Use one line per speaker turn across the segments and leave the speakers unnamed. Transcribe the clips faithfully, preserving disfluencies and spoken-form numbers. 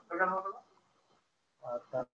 आता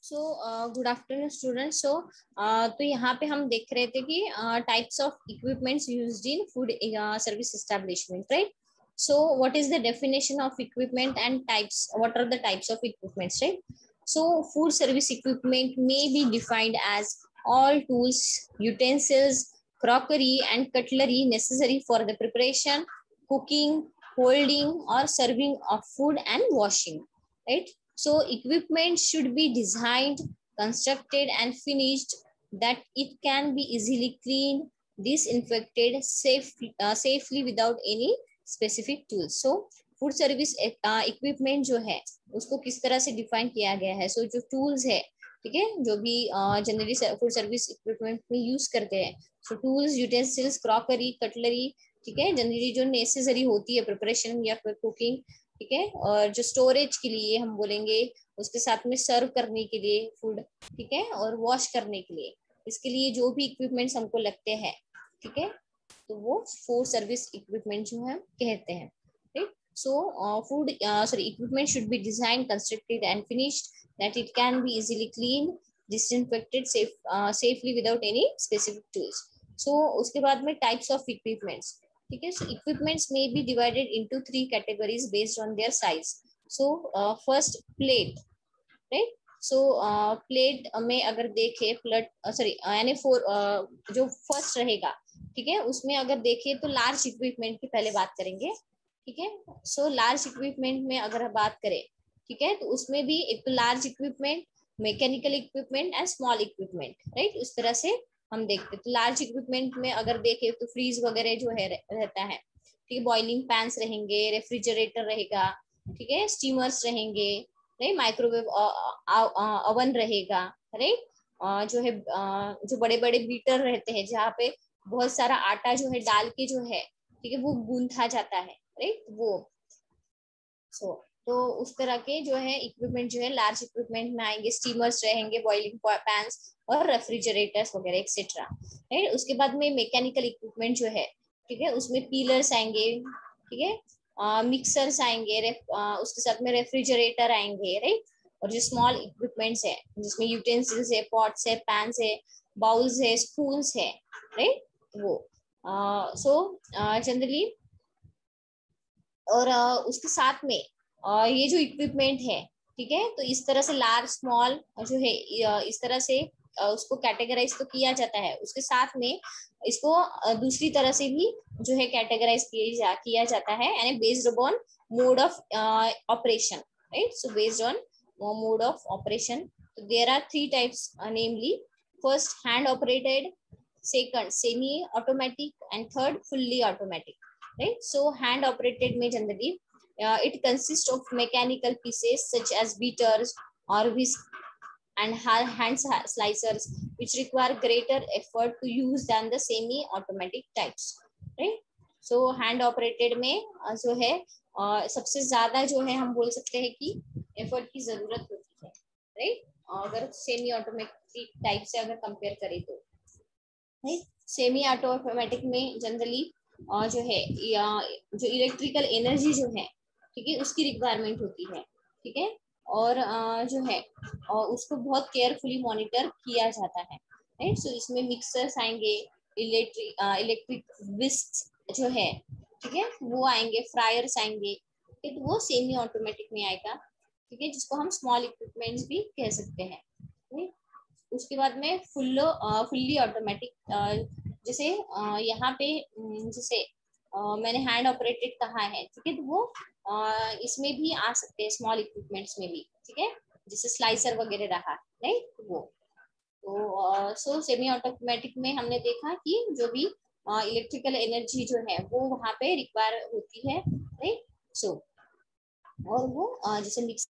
so good afternoon students. So तो यहाँ पे हम देख रहे थे कि types of equipments used in food service establishment, right? So what is the definition of equipment and types, what are the types of equipments, right? So food service equipment may be defined as all tools, utensils, crockery and cutlery necessary for the preparation, cooking, holding or serving of food and washing, right? So equipment should be designed, constructed and finished that it can be easily cleaned, disinfected safe, uh, safely without any specific tools. So food service equipment जो है उसको किस तरह से define किया गया है? सो so, जो टूल्स है, ठीक है, जो भी जनरली फूड सर्विस इक्विपमेंट में यूज करते हैं, so tools, utensils, crockery, cutlery, ठीक है, जनरली जो नेसेसरी होती है प्रिपरेशन या फिर कुकिंग, ठीक है, और जो स्टोरेज के लिए हम बोलेंगे, उसके साथ में सर्व करने के लिए फूड, ठीक है, और वॉश करने के लिए, इसके लिए जो भी इक्विपमेंट्स हमको लगते हैं, ठीक है, तो वो फूड सर्विस इक्विपमेंट जो है कहते हैं, ठीक। So uh, food uh, sorry equipment should be designed, constructed and finished that it can be easily cleaned, disinfected safe uh, safely without any specific tools. So उसके बाद में types of equipments, ठीक है। So equipments may be divided into three categories based on their size. So uh, first plate, right? So uh, plate में अगर देखें plate sorry यानी four uh, जो फर्स्ट रहेगा, ठीक है, उसमें अगर देखें तो लार्ज इक्विपमेंट की पहले बात करेंगे, ठीक है। सो लार्ज इक्विपमेंट में अगर बात करें, ठीक है, तो उसमें भी एक तो large equipment, mechanical equipment and small equipment, right? उस तरह से हम देखते हैं। तो लार्ज इक्विपमेंट में अगर देखें तो फ्रीज वगैरह जो है रहता है, ठीक है, बॉइलिंग पैंस रहेंगे, रेफ्रिजरेटर रहेगा, ठीक है, स्टीमर्स रहेंगे, राइट, माइक्रोवेव ओवन रहेगा, राइट, जो है जो बड़े बड़े बीटर रहते हैं जहाँ पे बहुत सारा आटा जो है डाल के जो है, ठीक है, वो गूंथा जाता है, राइट, वो सो so, तो उस तरह के जो है इक्विपमेंट जो है लार्ज इक्विपमेंट में आएंगे। स्टीमर्स रहेंगे, बॉइलिंग पैंस और रेफ्रिजरेटर्स वगैरह एक्सेट्रा, राइट। उसके बाद में मैकेनिकल इक्विपमेंट जो है, ठीक है, उसमें पीलर्स आएंगे, ठीक है, मिक्सर्स आएंगे, आ, उसके साथ में रेफ्रिजरेटर आएंगे, राइट। और जो स्मॉल इक्विपमेंट्स है जिसमें यूटेंसिल्स है, पॉट्स है, पैंस है, बाउल्स है, स्पून्स है, राइट, वो सो जनरली और उसके साथ में ये जो इक्विपमेंट है, ठीक है, तो इस तरह से लार्ज स्मॉल जो है इस तरह से उसको कैटेगराइज तो किया जाता है। उसके साथ में इसको दूसरी तरह से भी जो है कैटेगराइज किया जा, किया जाता है, यानी based upon mode of operation, right. So based on mode of operation there are three types, namely first hand operated, second semi automatic and third fully automatic, right? So hand operated में generally uh, it consists of mechanical pieces such as beaters or whisk and hand slicers which require greater effort to use than the semi automatic types, right? So hand operated में uh, जो है uh, सबसे ज्यादा जो है हम बोल सकते हैं कि एफर्ट की जरूरत होती है, राइट, अगर सेमी ऑटोमेटिक टाइप से अगर कंपेयर करें तो, राइट। सेमी ऑटोमेटिक में जनरली और जो है या जो इलेक्ट्रिकल एनर्जी जो है, ठीक है, उसकी रिक्वायरमेंट होती है, ठीक है, और जो है और उसको बहुत केयरफुली मॉनिटर किया जाता है, राइट। सो इसमें मिक्सर्स आएंगे, इलेक्ट्रिक इलेक्ट्रिक विस्क जो है, ठीक है, वो आएंगे, फ्रायर्स आएंगे, ठीक है, तो वो सेमी ऑटोमेटिक में आएगा, ठीक है, जिसको हम स्मॉल इक्विपमेंट्स भी कह सकते हैं, राइट। उसके बाद में फुल फुल्ली ऑटोमेटिक, जैसे यहाँ पे जैसे मैंने हैंड ऑपरेटेड कहा है, ठीक है, तो वो इसमें भी आ सकते हैं, स्मॉल इक्विपमेंट्स में भी, ठीक है, जैसे स्लाइसर वगैरह रहा, राइट, वो तो सो सेमी ऑटोमेटिक में हमने देखा कि जो भी इलेक्ट्रिकल एनर्जी जो है वो वहाँ पे रिक्वायर होती है, राइट। सो और वो जैसे mix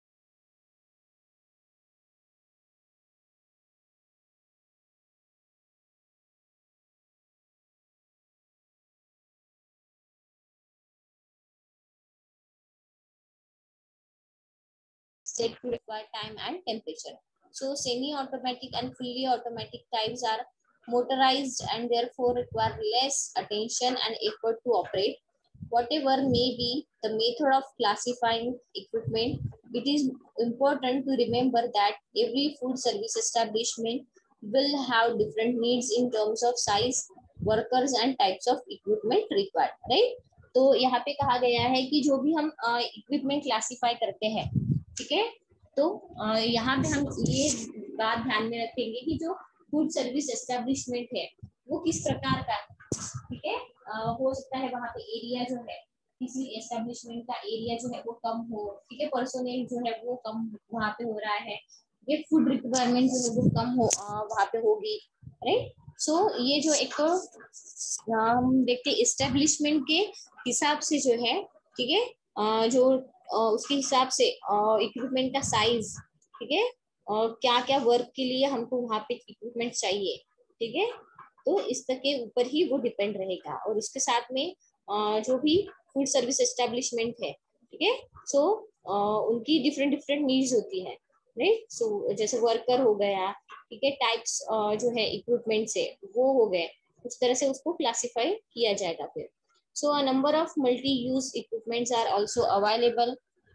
set to require time and temperature. So semi-automatic and fully automatic types are motorized and therefore require less attention and effort to operate. Whatever may be the method of classifying equipment, it is important to remember that every food service establishment will have different needs in terms of size, workers and types of equipment required, right? तो यहाँ पे कहा गया है कि जो भी हम इक्विपमेंट क्लासिफाई करते हैं, ठीक है, तो uh, यहाँ पे हम ये बात ध्यान में रखेंगे कि जो फूड सर्विस एस्टेब्लिशमेंट है वो किस प्रकार का, ठीक है, uh, हो सकता है वहाँ पे एरिया जो है किसी एस्टेब्लिशमेंट का एरिया जो है वो कम हो, ठीक है, पर्सोनेल जो है वो कम वहाँ पे हो रहा है, ये फूड रिक्वायरमेंट जो है वो कम हो वहाँ पे होगी, राइट। सो so, ये जो एक तो हम देखते हैं एस्टेब्लिशमेंट के हिसाब से जो है, ठीक है, जो उसके हिसाब से इक्विपमेंट का साइज, ठीक है, और क्या क्या वर्क के लिए हमको वहाँ पे इक्विपमेंट चाहिए, ठीक है, तो इस तरह के ऊपर ही वो डिपेंड रहेगा। और उसके साथ में जो भी फूड सर्विस एस्टेब्लिशमेंट है, ठीक है, सो उनकी डिफरेंट डिफरेंट नीड्स होती है, राइट। सो जैसे वर्कर हो गया, ठीक है, टाइप्स जो है इक्विपमेंट से वो हो गए, उस तरह से उसको क्लासिफाई किया जाएगा फिर। So a number of multi use equipments are also available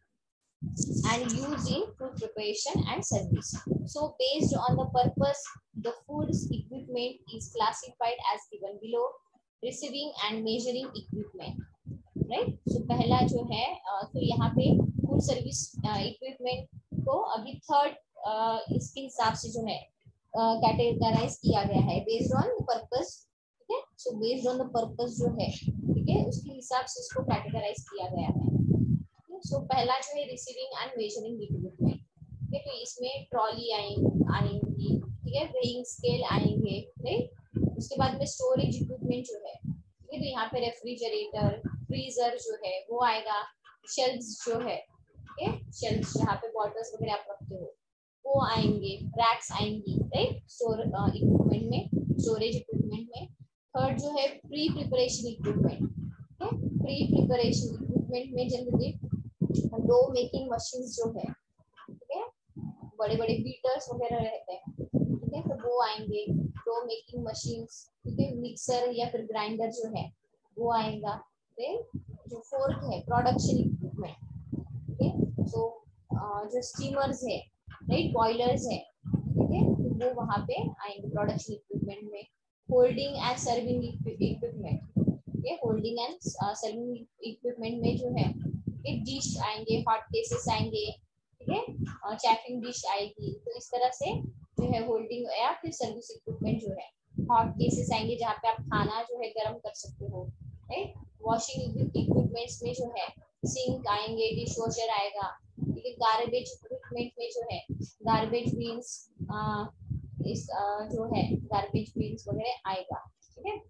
and used in food preparation and service. So based on the purpose, the food's equipment is classified as given below: receiving and measuring equipment, right? So पहला जो है तो यहाँ पे food service equipment को अभी third इसके हिसाब से जो है कैटेगराइज किया गया है बेस्ड ऑन पर्पस, ठीक है। So based on the purpose जो है, ठीक है, उसके हिसाब से इसको कैटेगराइज किया गया है। सो so, पहला जो है रिसीविंग एंड मेजरिंग इक्विपमेंट, ठीक है, तो इसमें ट्रॉली आएंगी, ठीक है, वेइंग स्केल आएंगे, राइट। उसके बाद में स्टोरेज इक्विपमेंट जो है, ठीक है, तो यहाँ पे रेफ्रिजरेटर, फ्रीजर जो है वो आएगा, शेल्फ्स जो है, ठीक है, शेल्फ्स जहाँ पे बॉटल्स वगैरह आप रखते हो वो आएंगे, रैक्स आएंगी, राइट, स्टोर इक्विपमेंट में, स्टोरेज इक्विपमेंट में। थर्ड जो है प्री प्रिपरेशन इक्विपमेंट, ठीक है, प्री प्रिपरेशन इक्विपमेंट में जनरली डो मेकिंग मशीन्स जो है, ठीक है, बड़े बड़े बीटर्स वगैरह रहते हैं, ठीक है, तो वो आएंगे, डो मेकिंग मशीन्स, ठीक है, मिक्सर या फिर ग्राइंडर जो है वो आएगा। फिर जो फोर्थ है प्रोडक्शन इक्विपमेंट, ठीक है, तो जो स्टीमर्स है, राइट, बॉयलर्स है, ठीक है, तो वो वहाँ पे आएंगे प्रोडक्शन इक्विपमेंट में। होल्डिंग एंड सर्विंग इक्विपमेंट, ठीक है, होल्डिंग एंड सर्विंग इक्विपमेंट में जो है एक डिश आएंगे, हॉट केसेस आएंगे, ठीक है, और चैफिंग डिश आएगी। तो इस तरह से जो है होल्डिंग या फिर सर्विस इक्विपमेंट जो है, हॉट केसेस आएंगे जहाँ पे आप खाना जो है गर्म कर सकते हो, राइट। वॉशिंग इक्विपमेंट्स में जो है सिंक आएंगे, डिश वॉशर आएगा, ठीक है। गार्बेज इक्विपमेंट में जो है गार्बेज बीन्स, इस आ, जो है गार्बेज बीन्स वगैरह आएगा, ठीक है।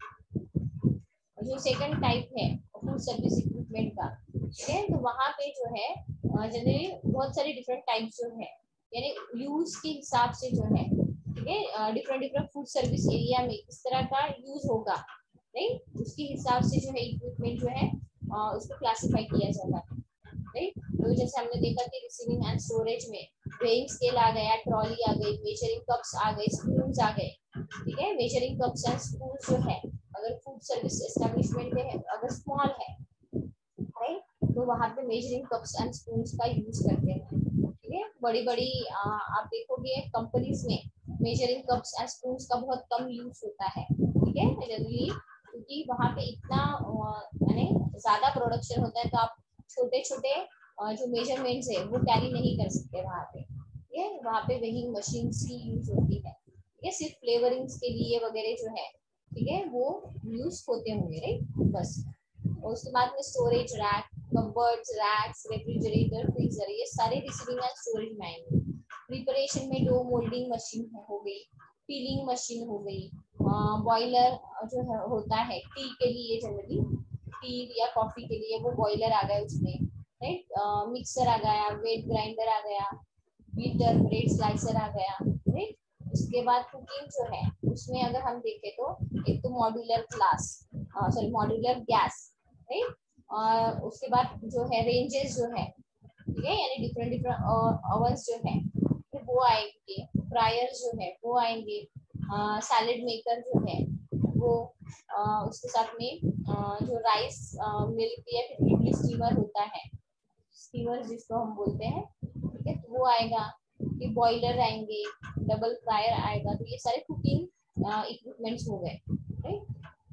जो सेकंड टाइप है फूड सर्विस इक्विपमेंट का, ठीक है, तो वहाँ पे जो है जनरली बहुत सारे डिफरेंट टाइप्स जो है, यानी यूज के हिसाब से जो है, ठीक है, different different food service area में किस तरह का यूज होगा, राइट, उसके हिसाब से जो है इक्विपमेंट जो है उसको क्लासिफाई किया जाता है, राइट। तो जैसे हमने देखा कि रिसीविंग एंड स्टोरेज में वेइंग स्केल आ गया, ट्रॉली आ गई, मेजरिंग कप्स आ गए, स्पून्स आ गए, ठीक है। मेजरिंग कप्स एंड स्पून्स जो है अगर फूड सर्विस एस्टेब्लिशमेंट है, अगर स्मॉल है, राइट, तो वहाँ पे मेजरिंग कप्स एंड स्पून्स का यूज करते हैं, ठीक है। बड़ी बड़ी आप देखोगे कंपनीज में मेजरिंग कप्स एंड स्पून्स का बहुत कम यूज होता है, ठीक है, जनरली, क्योंकि वहाँ पे इतना यानी ज्यादा प्रोडक्शन होता है, तो आप छोटे छोटे जो मेजरमेंट्स है वो कैरी नहीं कर सकते वहाँ पे, ठीक है। वहाँ पे वेइंग मशीन्स की यूज होती है, ठीक है, सिर्फ फ्लेवरिंग्स के लिए वगैरह जो है, ठीक है, वो यूज होते होंगे, राइट, बस। और उसके बाद में storage rack, cupboards, racks, refrigerator, freezer, ये सारे रिसीविंग एंड स्टोरेज में आएंगे। प्रिपरेशन में डो मोल्डिंग मशीन हो गई, फीलिंग मशीन हो गई, बॉयलर जो है होता है टी के लिए, जनरली टी या कॉफी के लिए वो बॉयलर आ गया उसमें, राइट, मिक्सर आ गया, वेट ग्राइंडर आ गया, बीटर, ब्रेड स्लाइसर आ गया, राइट। उसके बाद कुकिंग जो है उसमें अगर हम देखें तो एक तो modular class, sorry modular gas, right, और उसके बाद जो है रेंजेस जो है, ठीक है, यानी डिफरेंट डिफरेंट ओवंस जो है वो आएंगे, फ्रायर जो है वो आएंगे, सैलेड मेकर जो है वो, आ, उसके साथ में आ, जो राइस मिल्क या फिर इडली स्टीमर होता है, स्टीमर जिसको हम बोलते हैं, ठीक है, तो वो वो आएगा, कि बॉयलर आएंगे, डबल फ्रायर आएगा। तो ये सारे कुकिंग इक्विपमेंट्स हो गए, राइट।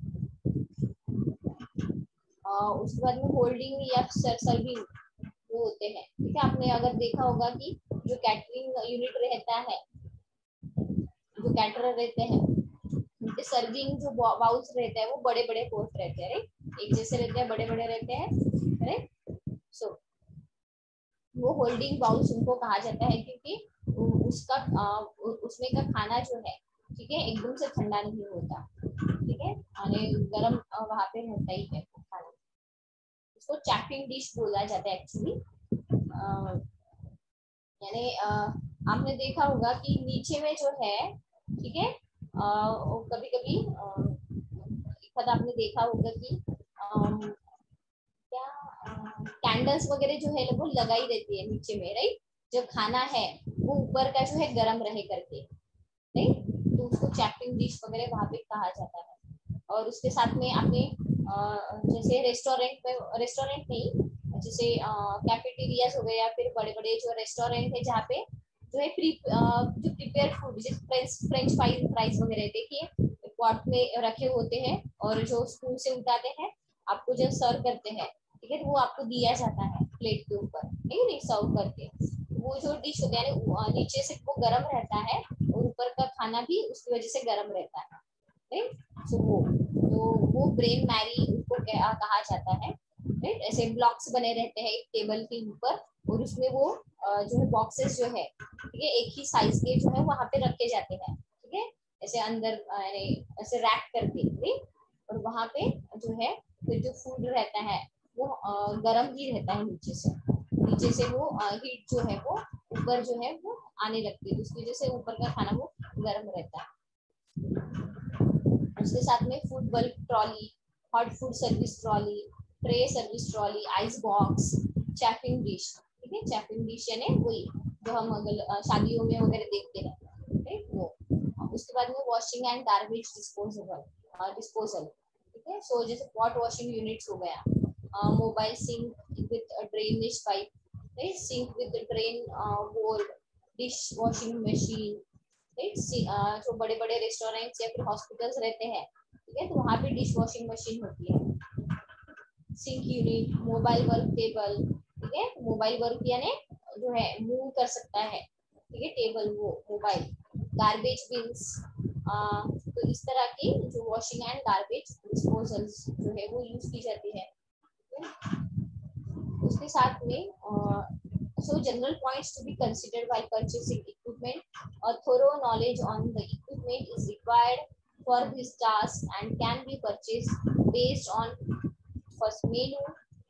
उसके बाद में होल्डिंग या सर्विंग वो होते हैं, ठीक है। आपने अगर देखा होगा कि जो कैटरिंग यूनिट रहता है, जो कैटरर रहते हैं, उनके सर्विंग जो बाउल्स रहते हैं वो बड़े बड़े पोर्ट रहते हैं, राइट, एक जैसे रहते हैं, बड़े बड़े रहते हैं, राइट। सो वो होल्डिंग बाउल्स उनको कहा जाता है, क्योंकि उसका उसमें का खाना जो है, ठीक है, एकदम से ठंडा नहीं होता, ठीक है, यानी गर्म वहां पे रहता ही है खाना। उसको चैपिंग डिश बोला जाता है एक्चुअली। यानी आपने देखा होगा कि नीचे में जो है, ठीक है, कभी कभी एक आपने देखा होगा कि आ, क्या कैंडल्स वगैरह जो है वो लगाई रहती है नीचे में, राइट। जो खाना है वो ऊपर का जो है गर्म रहे करके, राइट, तो उसको चैपिंग डिश वगैरह वहां पे कहा जाता है। और उसके साथ में आपने जैसे रेस्टोरेंट में, रेस्टोरेंट नहीं, जैसे कैफेटेरियाज हो गए या फिर बड़े बड़े जो रेस्टोरेंट है जहाँ पे जो है प्री जो प्रिपेयर फूड, जैसे फ्रेंच फ्रेंच फ्राइज फ्राइज वगैरह देखिए पॉट में रखे होते हैं, और जो स्पून से उठाते हैं आपको जो सर्व करते हैं, ठीक है, तो वो आपको दिया जाता है प्लेट के ऊपर, नहीं नहीं सर्व करके। वो जो डिश होता है नीचे से वो गर्म रहता है, और ऊपर का खाना भी उसकी वजह से गर्म रहता है, राइट। सो वो तो वो ब्रेन मैरी उसको कहा जाता है, राइट। ऐसे ब्लॉक्स बने रहते हैं एक टेबल के ऊपर, और उसमें वो जो है बॉक्सेस जो है, ठीक है, एक ही साइज के जो है वहां पे रखे जाते हैं, ठीक है, ऐसे अंदर ऐसे रैक करके, राइट। और वहां पे जो है फिर जो फूड रहता है वो गर्म ही रहता है नीचे से, नीचे से वो हीट जो है वो ऊपर जो है वो आने लगती है, उसकी वजह से ऊपर का खाना वो गर्म रहता है। उसके साथ में food bulk trolley, hot food service trolley, tray service trolley, ice box, chafing dish, ठीक है, चैपिंग डिश यानी वही जो हम अगर शादियों में वगैरह देखते हैं, ठीक, वो। उसके बाद में washing and garbage disposable disposal, ठीक है। सो जैसे पॉट वॉशिंग यूनिट्स हो गया, mobile sink with drainage pipe, sink with drain board, dish washing machine, right. जो बड़े बड़े रेस्टोरेंट्स या फिर हॉस्पिटल्स रहते हैं, ठीक है, तो वहाँ पे डिश वॉशिंग मशीन होती है। Sink unit, mobile work table, ठीक है, मोबाइल वर्क यानी जो है मूव कर सकता है, ठीक है, टेबल वो मोबाइल। गार्बेज बिन्स, तो इस तरह की जो वॉशिंग एंड गार्बेज डिस्पोजल्स जो है वो यूज की जाती है। उसके साथ में so general points to be considered while purchasing equipment. A thorough knowledge on the equipment is required for this task and can be purchased based on first menu,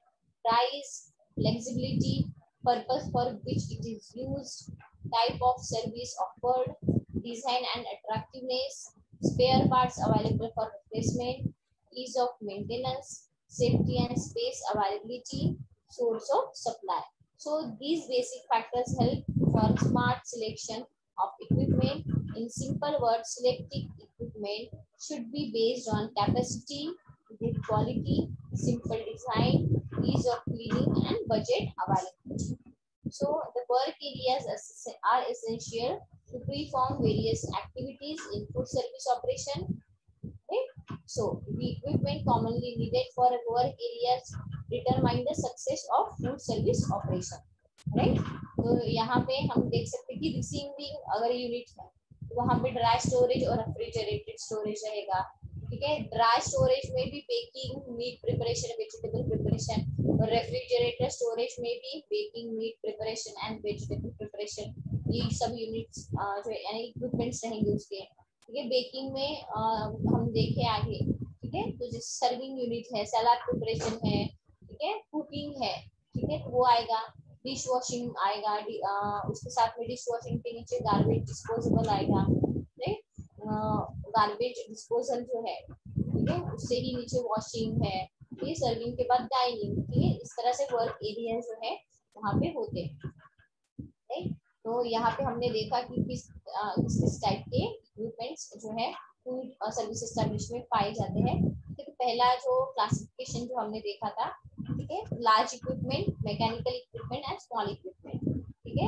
price, flexibility, purpose for which it is used, type of service offered, design and attractiveness, spare parts available for replacement, ease of maintenance, safety and space availability, source of supply. So these basic factors help for smart selection of equipment. In simple words, selecting equipment should be based on capacity, good quality, simple design, ease of cleaning and budget availability. So the work areas are essential to perform various activities in food service operation. Okay? So the equipment commonly needed for work areas determine the success of food service operation, right? तो यहाँ पे हम देख सकते हैं कि receiving अगर unit है तो वहाँ पे ड्राई स्टोरेज और रेफ्रिजरेटेड स्टोरेज रहेगा, ठीक है। ड्राई स्टोरेज में भी baking, meat preparation, vegetable preparation, और रेफ्रिजरेटर स्टोरेज में भी baking, meat preparation and vegetable preparation, ये सब यूनिट्स जो यानी इक्विपमेंट्स रहेंगे उसके, ठीक है। बेकिंग में आ, हम देखें आगे, ठीक है, तो जैसे सर्विंग यूनिट है, सलाद प्रिपरेशन है, ठीक है, कुकिंग है, ठीक है, तो वो आएगा। डिश वॉशिंग आएगा, आ, उसके साथ में डिश वॉशिंग के नीचे गार्बेज डिस्पोजेबल आएगा, राइट। गार्बेज डिस्पोजल जो है, ठीक है, उससे ही नीचे वॉशिंग है, ये सर्विंग के बाद डाइनिंग, ठीक है। इस तरह से वर्क एरिया जो है वहाँ पे होते हैं, राइट। तो यहाँ पे हमने देखा कि किस किस किस टाइप के इक्विपमेंट्स जो है फूड सर्विस एस्टेब्लिशमेंट पाए जाते हैं। ठीक है, पहला जो क्लासिफिकेशन जो हमने देखा था, ठीक है, large equipment, mechanical equipment and small equipment, ठीक है।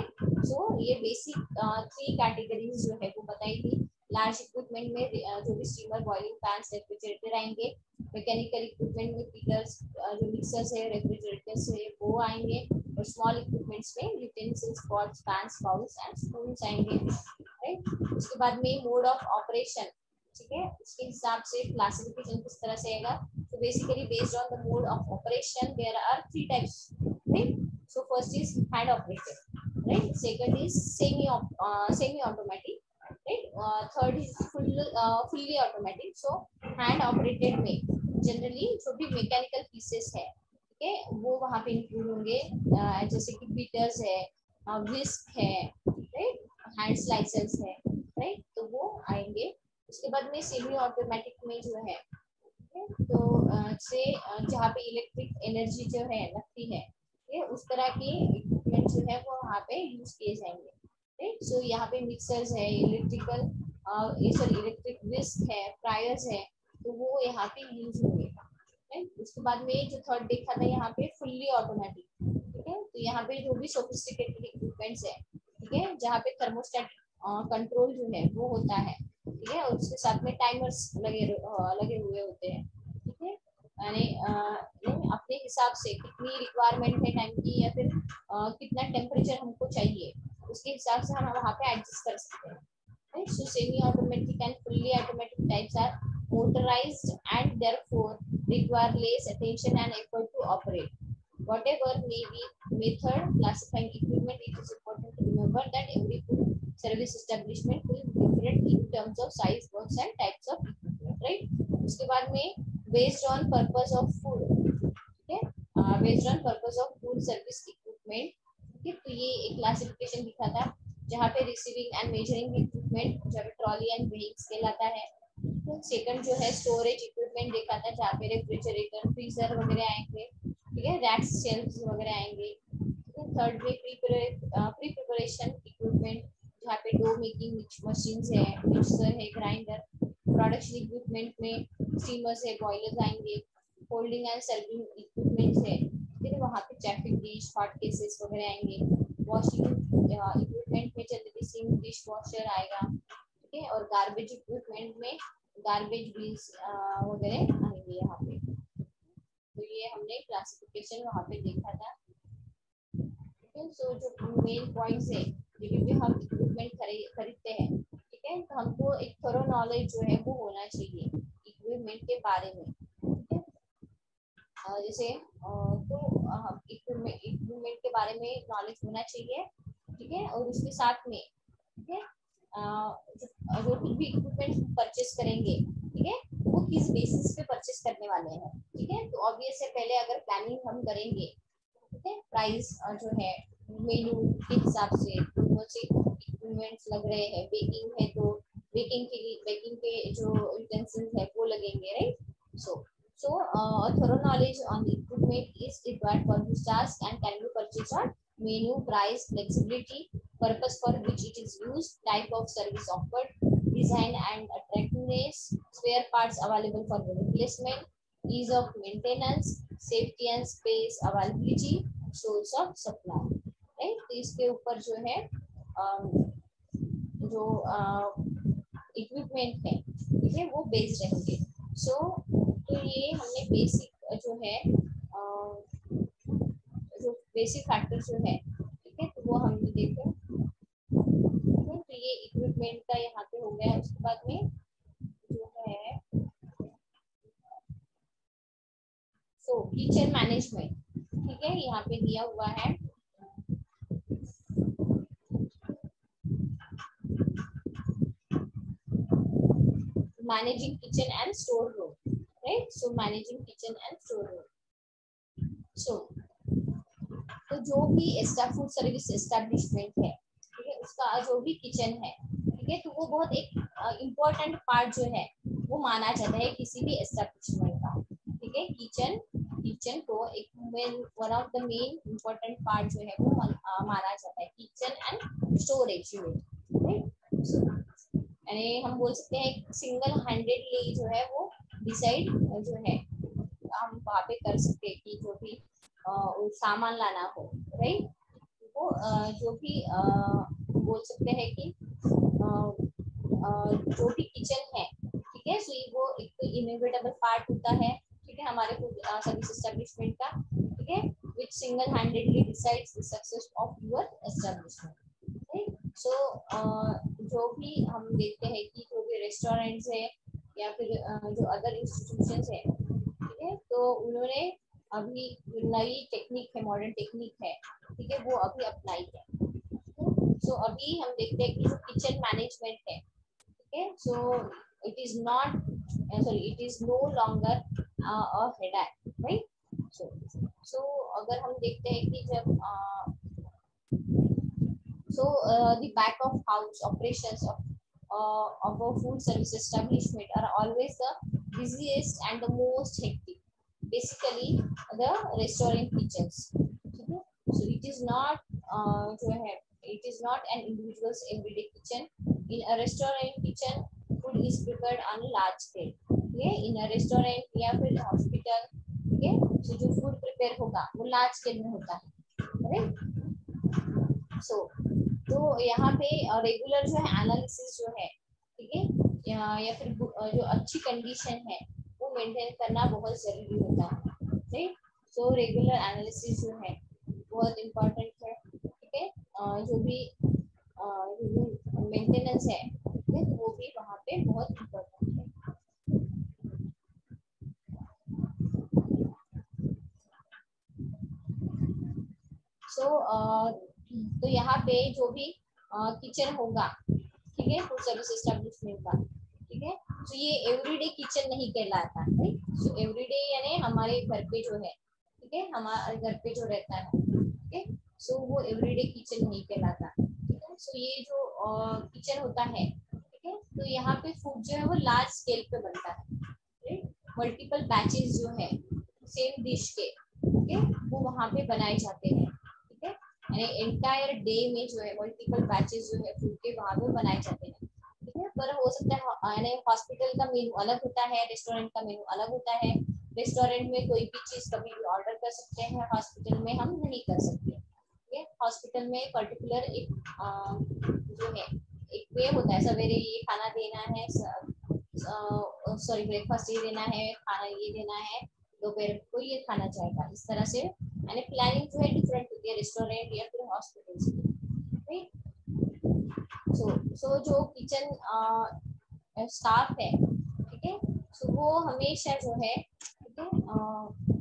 सो ये बेसिक थ्री कैटेगरीज जो है वो बताई थी। लार्ज इक्विपमेंट में uh, जो भी स्टीमर, बॉइलिंग पैंस, रेफ्रिजरेटर आएंगे। मैकेनिकल इक्विपमेंट में हीटर्स, जो मिक्सर्स है, रेफ्रिजरेटर्स है वो आएंगे। और स्मॉल इक्विपमेंट्स में utensils, pots, pans, bowls and spoons आएंगे, राइट। उसके बाद में मोड ऑफ ऑपरेशन, ठीक है, उसके हिसाब से क्लासिफिकेशन किस तरह से आएगा। तो basically based on the mode of operation there are three types, right. So first is hand operated, right, second is semi uh, semi automatic, right, uh, third is full uh, fully automatic. So hand operated में generally जो भी mechanical pieces है, ठीक है, वो वहाँ पे include होंगे, uh, जैसे कि बीटर्स है, whisk है, right, hand slicers है, right, तो वो आएंगे। उसके बाद में सेमी ऑटोमेटिक में जो है, तो uh, से uh, जहाँ पे इलेक्ट्रिक एनर्जी जो है लगती है, ये उस तरह की इक्विपमेंट जो है वो वहाँ पे यूज किए जाएंगे, राइट। सो यहाँ पे मिक्सर्स है, इलेक्ट्रिकल ये सॉरी इलेक्ट्रिक विस्क है, फ्रायर्स है, तो वो यहाँ पे यूज होंगे, राइट। उसके बाद में जो थर्ड देखा था यहाँ पे फुल्ली ऑटोमेटिक, ठीक है, तो यहाँ पे जो भी सोफिस्टिकेटेड इक्विपमेंट्स है, ठीक है, जहाँ पे थर्मोस्टेट कंट्रोल जो है वो होता है, ठीक है, और उसके साथ में टाइमर्स लगे लगे हुए होते हैं, ठीक है, यानी अपने हिसाब से कितनी रिक्वायरमेंट है टाइम की या फिर आ, कितना टेम्परेचर हमको चाहिए, उसके हिसाब से हम वहाँ पे एडजस्ट कर सकते हैं, right? So semi-automatic and fully automatic types are motorized and therefore require less attention and effort to operate. Whatever may be method classifying equipment, it is important to remember that every food service establishment will be different in terms of size, works and types of equipment, right? उसके बाद में based on purpose of food, ठीक है, uh, based on purpose of food service equipment, ठीक है, तो ये एक क्लासिफिकेशन दिखा था जहाँ पे रिसीविंग एंड मेजरिंग इक्विपमेंट जहाँ पे ट्रॉली एंड वेइंग स्केल आता है। तो सेकंड जो है स्टोरेज इक्विपमेंट देखा था जहाँ पे रेफ्रिजरेटर, फ्रीजर वगैरह आएंगे, ठीक है, रैक्स, शेल्फ्स वगैरह आएंगे। थर्ड में प्री प्री प्रिपरेशन इक्विपमेंट जहाँ पे डो मेकिंग मशीन्स है, मिक्सर है, ग्राइंडर। प्रोडक्शन इक्विपमेंट में स्टीमर्स है, बॉयलर्स आएंगे। होल्डिंग एंड सर्विंग इक्विपमेंट्स है, फिर वहाँ पे चैफिंग डिश, हॉट केसेस वगैरह आएंगे। वॉशिंग इक्विपमेंट में जनरली सिंक, डिश वॉशर आएगा, ठीक है, और गार्बेज इक्विपमेंट में गार्बेज बिन्स वगैरह आएंगे यहाँ पे। तो ये हमने क्लासिफिकेशन वहाँ पे देखा था, ठीक है। सो जो मेन पॉइंट्स है, जब भी हम इक्विपमेंट खरीद खरीदते हैं, ठीक है, तो हमको एक थोरो नॉलेज जो है वो होना चाहिए इक्विपमेंट के बारे में, ठीक है। जैसे तो इक्विपमेंट के बारे में नॉलेज होना चाहिए, ठीक है, और उसके साथ में, ठीक है, जो कुछ भी इक्विपमेंट परचेस करेंगे, ठीक है, वो किस बेसिस पे परचेस करने वाले हैं, ठीक है। तो ऑब्वियस है पहले अगर प्लानिंग हम करेंगे, ठीक है, प्राइस जो है मेन्यू के हिसाब से कौन से इक्विपमेंट्स लग रहे हैं, बेकिंग है तो बेकिंग के लिए बेकिंग के जो यूटेंसिल्स है वो लगेंगे, right. So So, uh, a thorough knowledge on the equipment is required for this task and can be purchased on menu, price, flexibility, purpose for which it is used, type of service offered, design and attractiveness, spare parts available for the replacement, ease of maintenance, safety and space availability, source of supply. Right? तो इसके ऊपर जो है जो equipment है, ठीक है, वो बेस्ड रहेंगे। सो तो ये हमने बेसिक जो है जो बेसिक फैक्टर जो है, ठीक है, तो वो हमने देखे, तो ये इक्विपमेंट का यहाँ पे हो गया। उसके बाद में जो है सो किचन मैनेजमेंट, ठीक है, यहाँ पे दिया हुआ है managing kitchen and store room, right? So managing kitchen and store room. So तो जो भी फूड सर्विस एस्टेब्लिशमेंट है, ठीक है, उसका जो भी किचन है, ठीक है, तो वो बहुत एक इम्पोर्टेंट पार्ट जो है वो माना जाता है किसी भी एस्टेब्लिशमेंट का, ठीक है। किचन किचन को एक one of the main important part जो है वो माना जाता है, kitchen and storage unit, right. यानी हम बोल सकते हैं एक सिंगल हैंडेडली जो है वो डिसाइड जो है हम वहाँ पे कर सकते हैं कि जो भी आ, सामान लाना हो, राइट, वो वो uh, जो भी uh, बोल सकते हैं कि uh, uh, जो भी किचन है, ठीक है, सो वो एक इनएविटेबल पार्ट होता है, ठीक है, हमारे फूड सर्विस एस्टेब्लिशमेंट का, ठीक है, which single handedly decides the success of your establishment, right? So uh, जो भी हम देखते हैं कि जो भी रेस्टोरेंट्स है या फिर uh, जो अदर इंस्टीट्यूशंस है, ठीक है, तो उन्होंने अभी नई टेक्निक है, मॉडर्न टेक्निक है, ठीक है, वो अभी अप्लाई है। सो so, अभी हम देखते हैं कि जो किचन मैनेजमेंट है, ठीक है, so it is not sorry it is no longer a headache, right? So so अगर हम देखते हैं कि जब so the back of house operations of of a food service establishment are always the busiest and the most hectic, basically the restaurant kitchens, okay? So it is not uh, to have it is not an individual's everyday kitchen. In a restaurant kitchen, food is prepared on a large scale, okay? In a restaurant या फिर hospital, okay? So जो food prepare होगा वो large scale में होता है, right? So तो यहाँ पे रेगुलर जो है एनालिसिस जो है, ठीक है, या, या फिर जो अच्छी कंडीशन है वो मेंटेन करना बहुत जरूरी होता है, राइट? सो रेगुलर एनालिसिस जो है बहुत इम्पोर्टेंट है, ठीक है, जो भी मेंटेनेंस है, ठीक है, वो भी वहाँ पे बहुत इम्पोर्टेंट है। सो so, तो यहाँ पे जो भी किचन होगा, ठीक है, फूड सर्विस एस्टेब्लिशमेंट का, ठीक है, तो ये एवरीडे किचन नहीं कहलाता, राइट? सो एवरीडे यानी हमारे घर पे जो है, ठीक है, हमारे घर पे जो रहता है, ठीक है, सो वो एवरीडे किचन नहीं कहलाता, ठीक है। सो ये जो किचन होता है, ठीक है, तो यहाँ पे फूड जो है वो लार्ज स्केल पे बनता है, राइट? मल्टीपल बैचेस जो है सेम डिश के, ठीक है, वो वहाँ पे बनाए जाते हैं, ठीक है, यानी एंटायर डे में जो है मल्टीपल बैचेस जो है फूड के वहाँ पे बनाए जाते हैं, ठीक है। पर हो सकता है यानी हॉस्पिटल का मेनू अलग होता है, रेस्टोरेंट का मेनू अलग होता है। रेस्टोरेंट में कोई भी चीज कभी भी ऑर्डर कर सकते हैं, हॉस्पिटल में हम नहीं कर सकते, ठीक है। हॉस्पिटल में पर्टिकुलर एक आ, जो है एक वे होता है, सवेरे ये खाना देना है, सॉरी ब्रेकफास्ट ये देना है, खाना ये देना है, दोपहर को ये खाना जाएगा, इस तरह से यानी प्लानिंग जो है डिफरेंट होती है रेस्टोरेंट या फिर हॉस्पिटल से, राइट? सो सो जो किचन स्टाफ है, ठीक है, सो वो हमेशा जो है, ठीक है,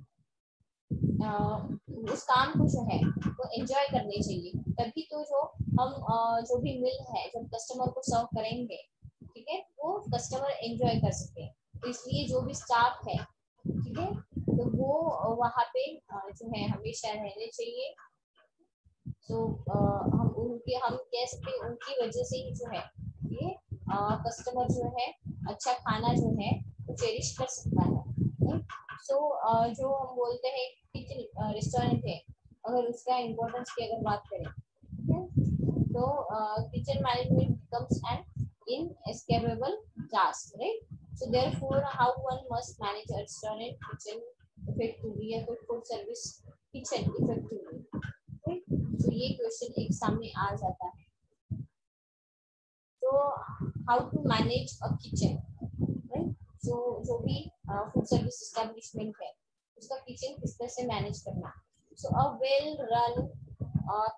उस काम को जो है वो एंजॉय करनी चाहिए, तभी तो जो हम uh, जो भी मिल है जब कस्टमर को सर्व करेंगे, ठीक है, वो कस्टमर एंजॉय कर सके। तो इसलिए जो भी स्टाफ है, ठीक है, तो वो वहाँ पे जो है हमेशा रहने चाहिए। तो हम उनके हम कह सकते हैं उनकी वजह से ही जो है ये कस्टमर जो है अच्छा खाना जो है वो चेरिश कर सकता है। सो जो हम बोलते हैं किचन रेस्टोरेंट है, अगर उसका इम्पोर्टेंस की अगर बात करें, ठीक है, तो kitchen management becomes an inescapable task, right? So therefore, how one must manage a restaurant kitchen effectively या फिर food service kitchen effectively, right? So ये क्वेश्चन एक सामने आ जाता है। तो how to manage a kitchen, right? So जो भी food service establishment है उसका किचन किस तरह से मैनेज करना। So a well run uh,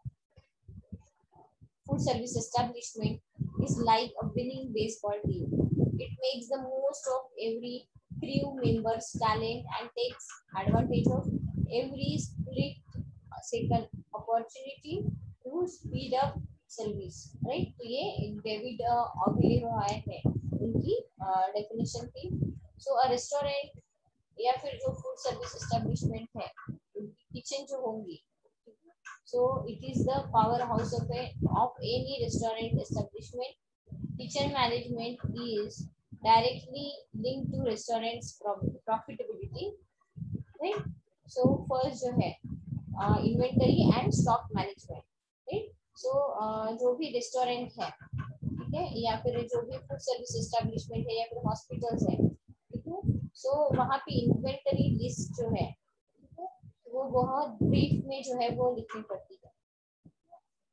food service establishment is like a winning baseball team. It makes the most of every crew member's talent and takes advantage of every split second opportunity to speed up service, right? तो ये David ऑबिलिवाय है उनकी definition थी। सो अ restaurant या फिर जो food service establishment है उनकी किचन जो होंगी, so it is the powerhouse of a of any restaurant establishment. Kitchen management is directly linked to restaurants profitability, right? So first जो है uh, inventory and stock management, right? So uh, जो भी restaurant है, ठीक है, या फिर जो भी फूड सर्विस एस्टेब्लिशमेंट है या फिर हॉस्पिटल्स है, ठीक है, सो वहाँ पे इन्वेंटरी लिस्ट जो है वो बहुत ब्रीफ में जो है वो लिखनी पड़ती है,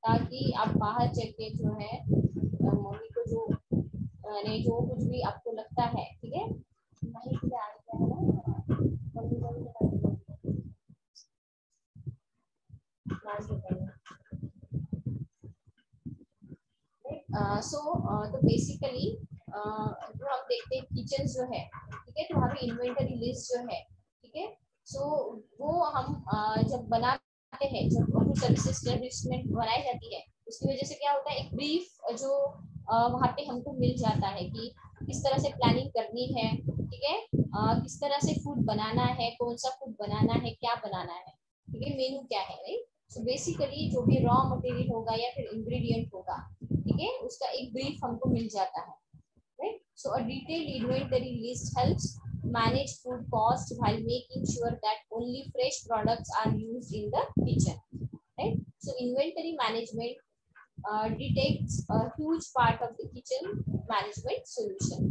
ताकि आप बाहर जाके जो है मम्मी को जो यानी जो कुछ भी आपको लगता है, ठीक है, वहीं पे आ गया है ना मम्मी को भी सो तो बेसिकली जो हम देखते हैं किचन जो है, ठीक है, तो वहाँ पे इन्वेंटरी लिस्ट जो है, ठीक है, सो वो हम uh, जब बनाते हैं, जब सर्विस एस्टेब्लिशमेंट बनाई जाती है, उसकी वजह से क्या होता है, एक ब्रीफ जो uh, वहाँ पे हमको मिल जाता है कि किस तरह से प्लानिंग करनी है, ठीक है, uh, किस तरह से फूड बनाना है, कौन सा फूड बनाना है, क्या बनाना है, ठीक है, मेनू क्या है, राइट। सो बेसिकली जो भी रॉ मटेरियल होगा या फिर इंग्रेडिएंट होगा, ठीक है, उसका एक ब्रीफ हमको मिल जाता है, right. So a detailed inventory list helps manage food cost while making sure that only fresh products are used in the kitchen, right. So inventory management uh, dictates a huge part of the kitchen management solution.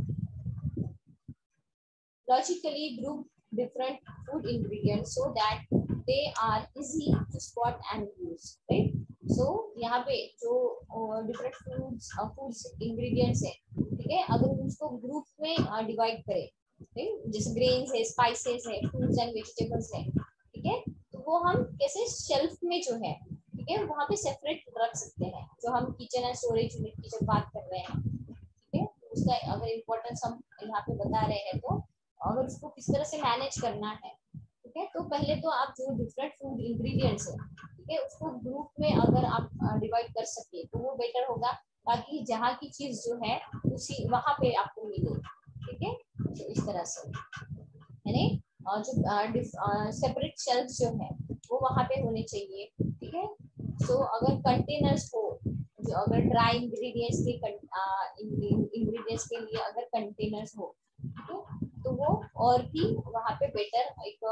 Logically group different food ingredients so that they are easy to spot and use, right. So यहाँ पे जो different foods foods ingredients है, ठीक है, अगर हम उसको group में डिवाइड करें, जैसे ग्रेन्स है, स्पाइसेस है, फ्रूट्स एंड वेजिटेबल्स है, ठीक है, तो वो हम कैसे शेल्फ में जो है, ठीक है, वहाँ पे सेपरेट रख सकते हैं, जो हम किचन एंड स्टोरेज यूनिट की जब बात कर रहे हैं, ठीक है, उसका अगर इम्पोर्टेंस हम यहाँ पे बता रहे हैं, तो अगर उसको किस तरह से मैनेज करना है, ठीक है, तो पहले तो आप जो डिफरेंट फूड इंग्रेडिएंट्स है, ठीक है, उसको ग्रुप में अगर आप डिवाइड कर सके तो वो बेटर होगा, ताकि जहाँ की चीज जो है उसी वहां पे आपको मिले, ठीक है, तो इस तरह से यानी जो सेपरेट शेल्फ जो है वो वहां पे होने चाहिए, ठीक है। सो अगर कंटेनर्स हो, जो अगर ड्राई इंग्रेडिएंट्स के इंग्रेडिएंट्स के लिए अगर कंटेनर्स हो, ठीक है, तो वो और भी वहाँ पे बेटर एक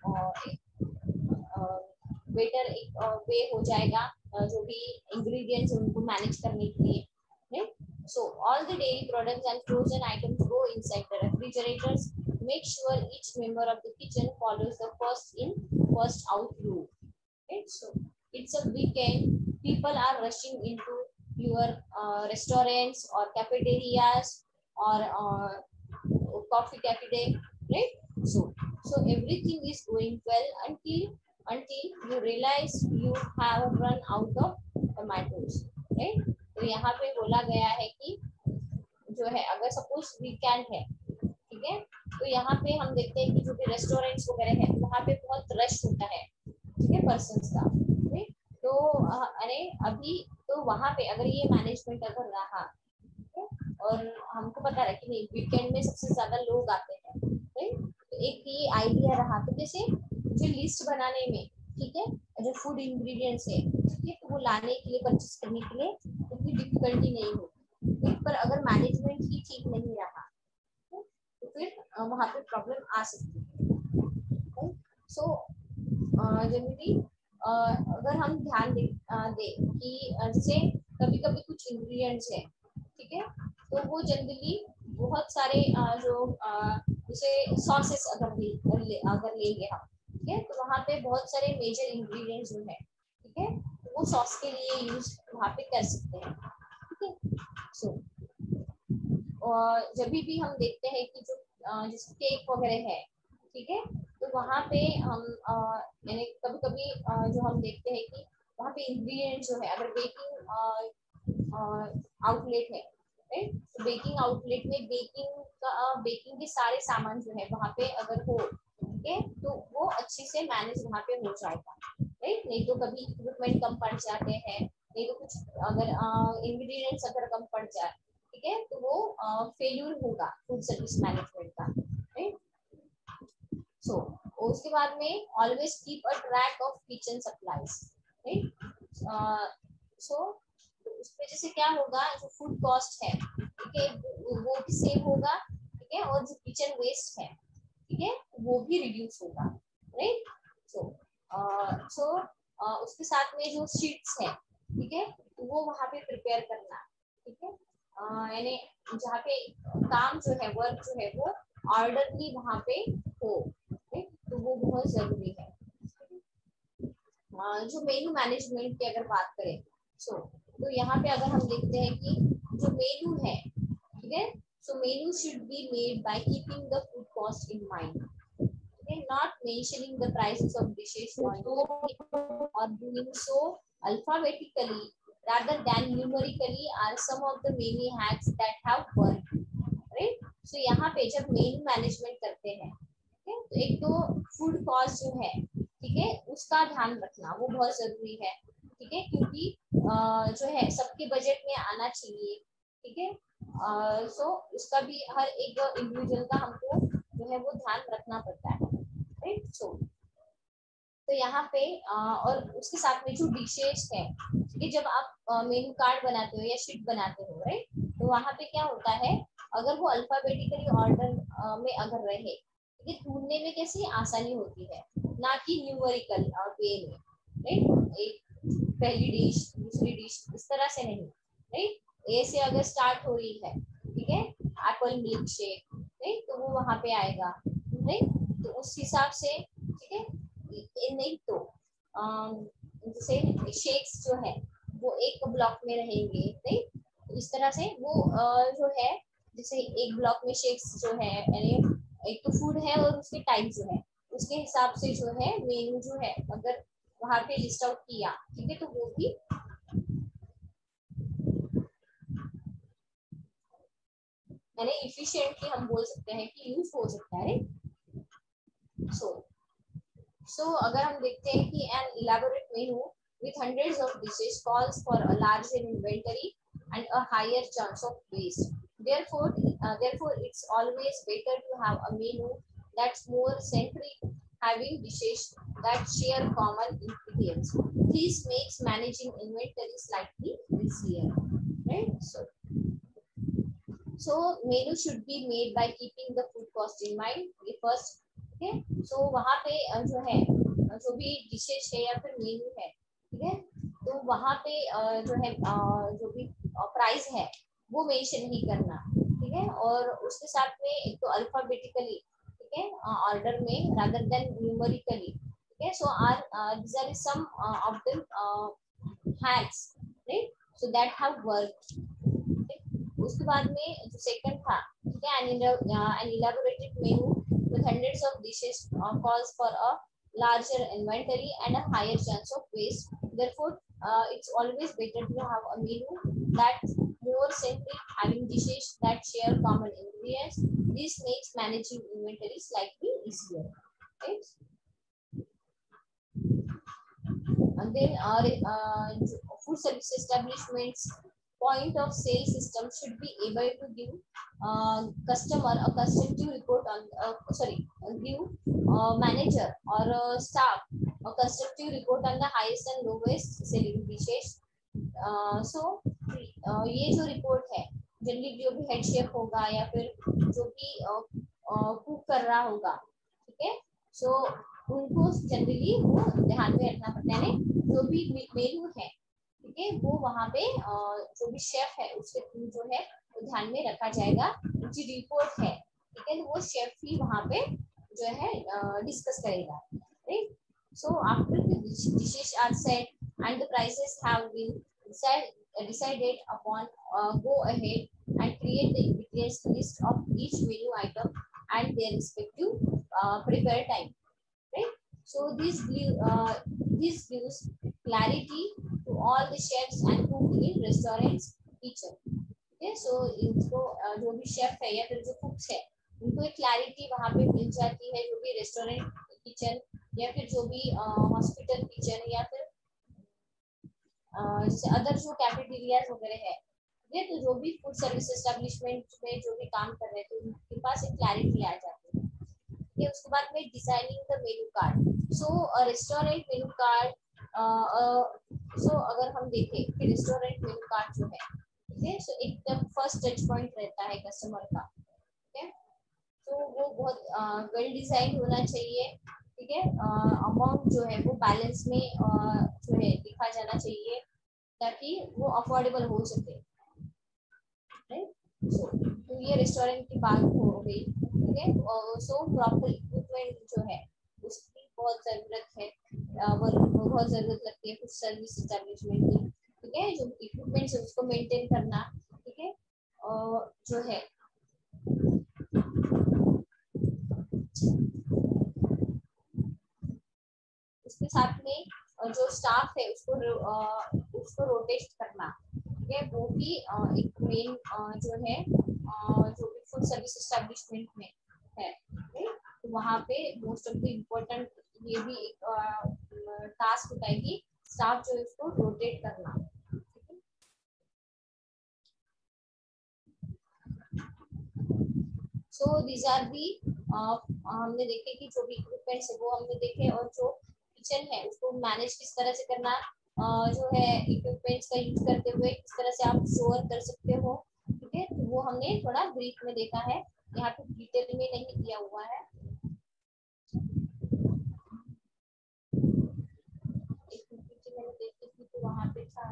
बेटर एक वे हो जाएगा, जो भी इंग्रेडिएंट्स उनको मैनेज करने के लिए, right. So all the dairy products and frozen items go inside the refrigerators. Make sure each member of the kitchen follows the first in, first out rule. Right? So it's a weekend. People are rushing into your uh, restaurants or cafeterias or uh, coffee cafe, right? So so everything is going well until until you realize you have run out of tomatoes, right? तो यहाँ पे बोला गया है कि जो है अगर सपोज वीकेंड है, ठीक है, तो यहाँ पे हम देखते हैं कि जो भी रेस्टोरेंट्स वगैरह है वहाँ पे बहुत रश होता है, ठीक है, पर्सन्स का, ठीक, तो अरे अभी तो वहाँ पे अगर ये मैनेजमेंट अगर रहा, ठीक है, और हमको पता है कि नहीं वीकेंड में सबसे ज्यादा लोग आते हैं, ठीक, तो एक ये आइडिया रहा, तो जैसे जो लिस्ट बनाने में, ठीक है, जो फूड इंग्रेडिएंट्स है, ठीक है, तो वो लाने के लिए परचेस करने के लिए उतनी डिफिकल्टी नहीं होती, पर अगर मैनेजमेंट ही ठीक नहीं रहा तो फिर वहाँ पे प्रॉब्लम आ सकती है। सो जनरली अगर हम ध्यान दे दे कि जैसे कभी कभी कुछ इंग्रेडिएंट्स है, ठीक है, तो वो जनरली बहुत सारे जो जैसे सॉसेस अगर ले अगर लेंगे हम, ठीक है, तो वहाँ पे बहुत सारे मेजर इंग्रेडिएंट्स जो है, ठीक है, तो वो सॉस के लिए यूज वहाँ पे कर सकते हैं, ठीक है। सो और जब भी हम देखते हैं कि जो जैसे केक वगैरह है, ठीक है, तो वहाँ पे हम यानी कभी कभी जो हम देखते हैं कि वहाँ पे इंग्रेडिएंट जो है अगर बेकिंग आउटलेट है, राइट, तो बेकिंग आउटलेट में बेकिंग का बेकिंग के सारे सामान जो है वहाँ पे अगर हो, ठीक है, तो वो अच्छे से मैनेज वहाँ पे हो जाएगा, राइट। नहीं तो कभी इक्विपमेंट कम पड़ जाते हैं, नहीं तो कुछ अगर इंग्रेडिएंट्स अगर कम पड़ जाए, ठीक है, तो वो फेल्यूर होगा फूड सर्विस मैनेजमेंट का, राइट। सो उसके बाद में always keep a track of kitchen supplies, right. So उस पे जैसे क्या होगा, जो फूड कॉस्ट है, ठीक है, वो भी सेव होगा, ठीक है, और जो किचन वेस्ट है, ठीक है, वो भी रिड्यूस होगा, राइट। सो सो उसके साथ में जो शीट्स है, ठीक है, वो वहाँ पे प्रिपेयर करना, ठीक है, यानी जहाँ पे काम जो है, वर्क जो है वो ऑर्डरली वहाँ पे हो, तो वो बहुत जरूरी है। जो मेन्यू मैनेजमेंट की अगर बात करें, सो तो यहाँ पे अगर हम देखते हैं कि जो मेनू है, ठीक है, so menu should be made by keeping the food cost in mind, okay, not mentioning the prices of dishes on the menu or doing so alphabetically rather than numerically are some of the many hacks that have worked, right? So यहाँ पे जब मेनू management करते हैं, ठीक है, तो एक तो फूड कॉस्ट जो है, ठीक है, उसका ध्यान रखना वो बहुत जरूरी है, ठीक है, क्योंकि uh, जो है सबके बजट में आना चाहिए, ठीक है, सो uh, so, उसका भी हर एक इंडिविजुअल का हमको जो है वो ध्यान रखना पड़ता है, राइट? सो तो यहाँ पे आ, और उसके साथ में जो डिशेस है, कि जब आप मेनू कार्ड बनाते हो या शीट बनाते हो, राइट, तो वहाँ पे क्या होता है, अगर वो अल्फाबेटिकली ऑर्डर में अगर रहे, ये ढूंढने में कैसी आसानी होती है, ना कि न्यूमेरिकल वे में, राइट? एक पहली डिश दूसरी डिश इस तरह से नहीं, राइट? ए से अगर स्टार्ट हो रही है, ठीक है, एप्पल मिल्क शेक, राइट, तो वो वहाँ पे आएगा, राइट? तो उस हिसाब से, ठीक है, नहीं तो जैसे शेक्स जो है वो एक ब्लॉक में रहेंगे, राइट? तो इस तरह से वो जो है, जैसे एक ब्लॉक में शेक्स जो है, यानी एक तो फूड है और उसके टाइप जो है उसके हिसाब से जो है मेन्यू जो है अगर वहां पे लिस्ट आउट किया, ठीक है, तो वो भी यानी इफिशिएंटली हम बोल सकते हैं कि यूज हो सकता है। सो सो अगर हम देखते हैं कि an elaborate menu with hundreds of dishes calls for a larger inventory and a higher chance of waste. Therefore, uh, therefore, it's always better to have a menu that's more centric, having dishes that share common ingredients. This makes managing inventory slightly easier, right? So, so menu should be made by keeping the food cost in mind. The first, okay. So वहाँ पे जो है जो भी dishes है या फिर menu है, ठीक है, तो वहाँ पे जो है जो भी प्राइस है वो मेंशन नहीं करना, ठीक है, और उसके साथ में एक तो अल्फाबेटिकली, ठीक है, ऑर्डर में रादर देन न्यूमेरिकली, ठीक है, so are these are some uh, of them uh, hacks, right? So that have worked. उसके बाद में जो सेकंड था, ठीक है, an elaborated menu with hundreds of dishes uh, calls for a larger inventory and a higher chance of waste. Therefore, uh, it's always better to have a menu that's more centric, having dishes that share common ingredients. This makes managing inventory slightly easier, right? And then our uh, food service establishments point of sale system should be able to give uh, customer a constructive report on uh, sorry give uh, manager or uh, staff a constructive report on the highest and lowest selling dishes. uh, so uh, ये जो report है generally जो भी head chef होगा या फिर जो भी कुक कर रहा होगा, ठीक है, सो उनको जनरली वो ध्यान में रखना पड़ता है, जो भी मेन्यू है, ठीक है, वो वहाँ पे जो भी शेफ है उसके थ्रू जो है वो ध्यान में रखा जाएगा, जो रिपोर्ट है, ठीक है, तो वो शेफ ही वहाँ पे जो है डिस्कस करेगा, right? So after the dishes are set and the prices have been decided upon, uh, go ahead and create the ingredients list of each menu item and their respective uh, prepare time, right? So this uh, this gives clarity to all the chefs and cook in restaurants kitchen, okay? So इनको uh, जो भी chef है या फिर जो कुक्स है उनको एक क्लैरिटी वहाँ पे मिल जाती है, जो भी रेस्टोरेंट किचन या फिर जो भी हॉस्पिटल किचन या फिर जैसे अदर जो कैफेटेरियाज वगैरह है, ये तो जो भी फूड सर्विस एस्टेब्लिशमेंट में जो भी काम कर रहे हैं तो उनके पास एक क्लैरिटी आ जाती है, ठीक है। उसके बाद में designing the menu card, so restaurant menu card, so अगर हम देखें कि रेस्टोरेंट मेनू कार्ड जो है, ठीक है, सो एक फर्स्ट टच पॉइंट रहता है कस्टमर का, ठीक है, तो वो बहुत वेल डिजाइन होना चाहिए, ठीक है, अमाउंट जो है वो बैलेंस में uh, जो है लिखा जाना चाहिए ताकि वो अफोर्डेबल हो सके, राइट? सो तो ये रेस्टोरेंट की बात हो गई, ठीक है। सो प्रॉपर इक्विपमेंट जो है उसकी बहुत ज़रूरत है, वो बहुत ज़रूरत लगती है कुछ सर्विस एस्टेब्लिशमेंट की, ठीक है, जो इक्विपमेंट्स उसको मेंटेन करना, ठीक है, और जो है उसके साथ में जो स्टाफ है उसको उसको रोटेट करना, ठीक है, वो भी एक मेन जो है जो भी फूड सर्विस एस्टेब्लिशमेंट में है, तो वहाँ पे मोस्ट ऑफ द इम्पोर्टेंट ये भी एक टास्क होता है कि स्टाफ जो है उसको रोटेट करना। सो दीज आर दी हमने देखे कि जो भी इक्विपमेंट्स है वो हमने देखे, और जो किचन है उसको मैनेज किस तरह से करना, uh, जो है इक्विपमेंट्स का यूज करते हुए किस तरह से आप स्टोर कर सकते हो, ठीक है, तो वो हमने थोड़ा ब्रीफ में देखा है, यहाँ पे डिटेल में नहीं दिया हुआ है। मैंने देखी थी तो वहाँ पे था।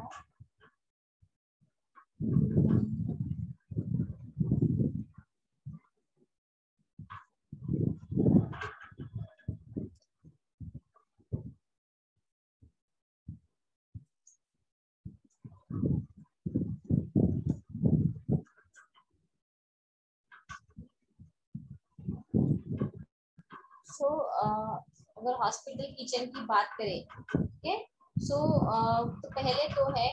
सो अगर हॉस्पिटल किचन की बात करें, ठीक है, सो तो पहले तो है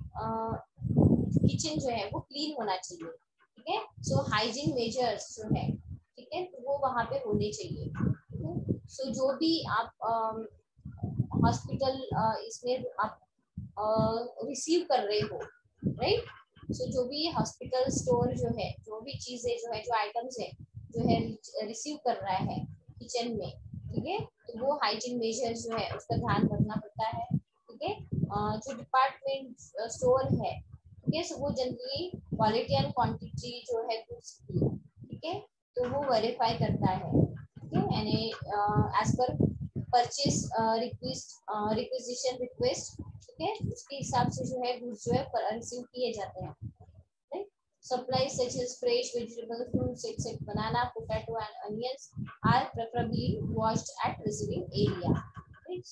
किचन जो है वो क्लीन होना चाहिए, ठीक है, सो हाइजीन मेजर्स जो है, ठीक है, तो वो वहाँ पे होने चाहिए, ठीक है, सो जो भी आप हॉस्पिटल इसमें आप रिसीव कर रहे हो, राइट, सो जो भी हॉस्पिटल स्टोर जो है, जो भी चीजें जो है, जो आइटम्स है जो है रिसीव कर रहा है किचन में, ठीक है, तो वो हाइजीन मेजर्स जो है उसका ध्यान रखना पड़ता है, ठीक है, जो डिपार्टमेंट स्टोर है, ठीक है, सो वो जनरली क्वालिटी एंड क्वांटिटी जो है गुड्स की, ठीक है, तो वो वेरीफाई करता है, ठीक है, यानी as per purchase request requisition request, ठीक है, उसके हिसाब से जो है गुड्स जो है रिसीव किए जाते हैं, right, supplies such as fresh vegetables, fruits, et cetera, banana, potato, and onions are preferably washed at receiving area. Right?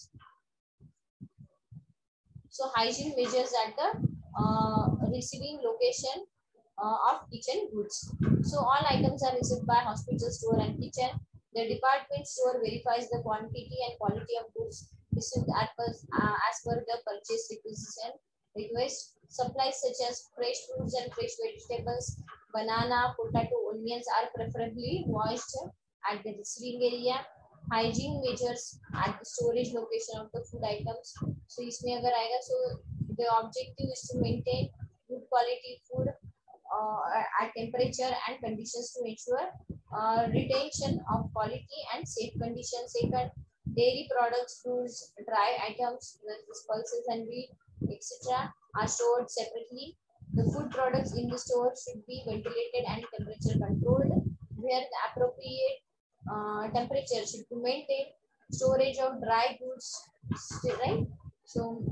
So hygiene measures at the uh, receiving location uh, of kitchen goods. So all items are received by hospital store and kitchen. The department store verifies the quantity and quality of goods received as per, uh, as per the purchase requisition request. Supplies such as fresh fruits and fresh vegetables, banana, potato, onions are preferably washed at the receiving area. Hygiene measures at the storage location of the food items. So इसमें अगर आएगा, so the objective is to maintain good quality food uh, at temperature and conditions to ensure uh, retention of quality and safe conditions. Second, dairy products, fruits, dry items, pulses and wheat, et cetera are stored separately. The food products in the store should be ventilated and temperature controlled, where the appropriate uh, temperature should be maintained. Storage of dry goods, right? So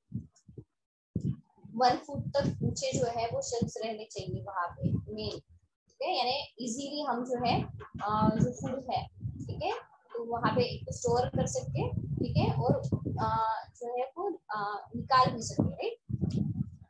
one foot तक ऊंचे जो है वो shelves रहने चाहिए वहां पे main, ठीक है, यानी इजीली हम जो है जो फूड है, ठीक है, तो वहां पे स्टोर कर सकते हैं, ठीक है, और जो है वो निकाल भी सकते, राइट।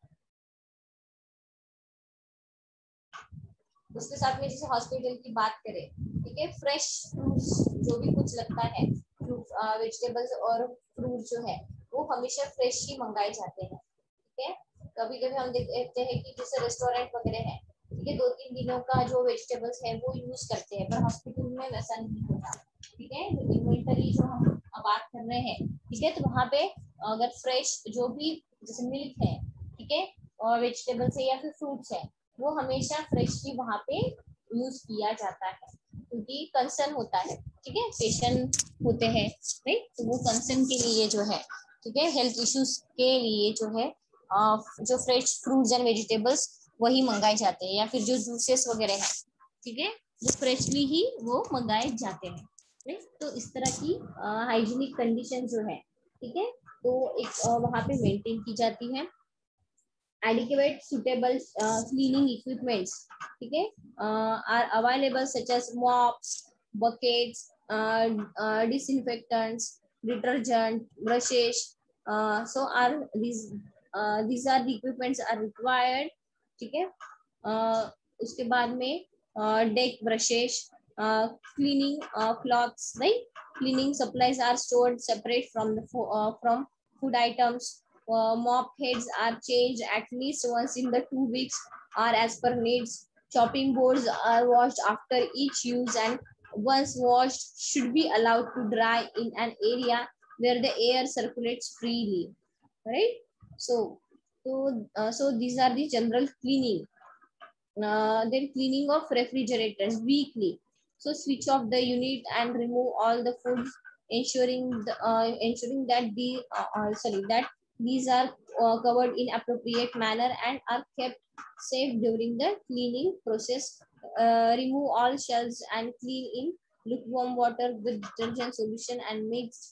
उसके साथ में जैसे हॉस्पिटल की बात करें, ठीक है, फ्रेश फ्रूट्स जो भी कुछ लगता है, वेजिटेबल्स और फ्रूट जो है वो हमेशा फ्रेश ही मंगाए जाते हैं, ठीक है, कभी कभी हम देखते हैं कि जैसे रेस्टोरेंट वगैरह है, ठीक है, दो तीन दिनों का जो वेजिटेबल्स है वो यूज करते हैं, पर हॉस्पिटल में वैसा नहीं होता, ठीक है, इन्वेंटरी जो हम बात कर रहे हैं, ठीक है, तो वहाँ पे अगर फ्रेश जो भी जैसे मिल्क है, ठीक है, और वेजिटेबल्स है या फिर फ्रूट्स है, वो हमेशा फ्रेश ही वहाँ पे यूज किया जाता है, क्योंकि कंसर्न होता है, ठीक है, पेशेंट होते हैं, राइट, तो वो कंसर्न के लिए जो है, ठीक है, हेल्थ इश्यूज के लिए जो है जो फ्रेश फ्रूट्स एंड वेजिटेबल्स वही मंगाए जाते हैं, या फिर जो जूसेस वगैरह है, ठीक है, जो फ्रेशली ही वो मंगाए जाते हैं, राइट, तो इस तरह की हाइजीनिक कंडीशन जो है, ठीक है, तो एक वहाँ पे मेंटेन की जाती है। adequate suitable uh, cleaning equipments, ठीक है, uh, are available such as mops, buckets, uh, uh, disinfectants, detergent, brushes, uh, so are these these are the equipments are required. ठीक है. uh, उसके बाद में deck brushes, uh, cleaning uh, cloths, right? Cleaning supplies are stored separate from the uh, from food items. Uh, mop heads are changed at least once in the two weeks or as per needs. Chopping boards are washed after each use and once washed should be allowed to dry in an area where the air circulates freely, right? So, so, uh, so these are the general cleaning. Uh, then cleaning of refrigerators weekly. So switch off the unit and remove all the foods, ensuring the, uh, ensuring that the uh, uh, sorry that these are uh, covered in appropriate manner and are kept safe during the cleaning process. Uh, remove all shelves and clean in lukewarm water with detergent solution and mix.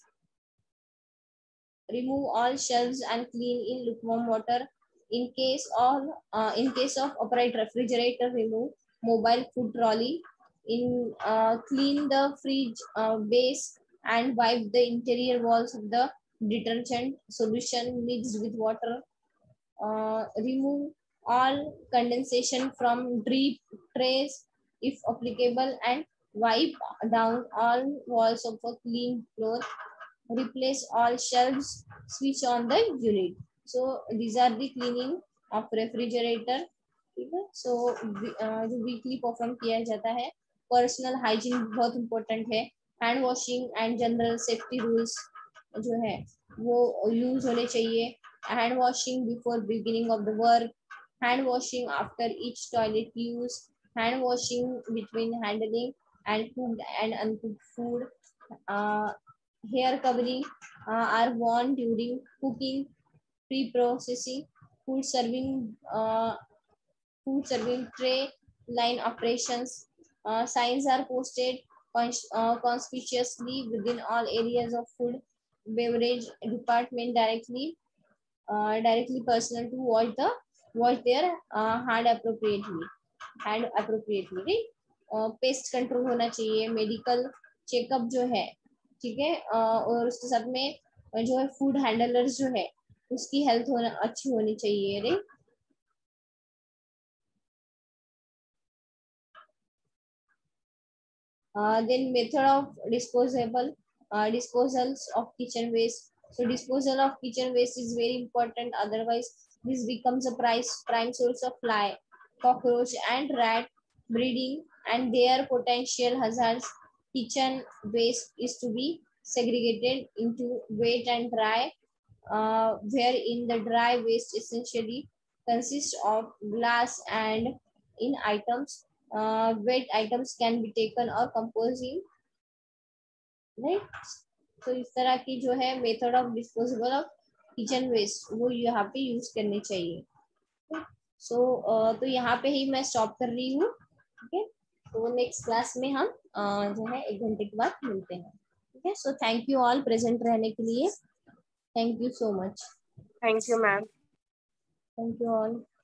Remove all shelves and clean in lukewarm water. In case of uh, in case of upright refrigerator, remove mobile food trolley. In uh, clean the fridge uh, base and wipe the interior walls of the detergent solution mixed with water. Uh, remove all condensation from drip trays if applicable and wipe down all walls of a clean floor. Replace all shelves, switch on the unit. So these are the cleaning of refrigerator. ठीक है. So जो weekly perform किया जाता है. Personal hygiene बहुत important है. Hand washing and general safety rules जो है वो use होने चाहिए. Hand washing before beginning of the work. Hand washing after each toilet use. Hand washing between handling and cooked and uncooked food. Uh, hair covering uh, are worn during cooking, pre-processing, food serving, uh, food serving tray, line operations. Uh, signs are posted cons- uh, conspicuously within all areas of food, beverage department directly, uh, directly personal to wash the wash their uh, hand appropriately, hand appropriately, right? Uh, pest control होना चाहिए. Medical checkup जो है, ठीक है, और उसके साथ में जो है फूड हैंडलर्स जो है उसकी हेल्थ होना अच्छी होनी चाहिए, right? Then method of disposable disposals of kitchen waste. So disposal of kitchen waste is very important, otherwise this becomes a price prime source of fly, cockroach and rat breeding and their potential hazards. Kitchen waste is to be segregated into wet and dry, uh, wherein the dry waste essentially consists of glass and in items. Uh, wet items can be taken or composing, right? तो इस तरह की जो है method of disposable of kitchen waste वो यहाँ पे use करनी चाहिए. सो so, uh, तो यहाँ पे ही मैं स्टॉप कर रही हूँ. ठीक है. तो नेक्स्ट क्लास में हम uh, जो है एक घंटे के बाद मिलते हैं. ठीक है. So thank you all present रहने के लिए. Thank you so much.
Thank you ma'am.
Thank you all.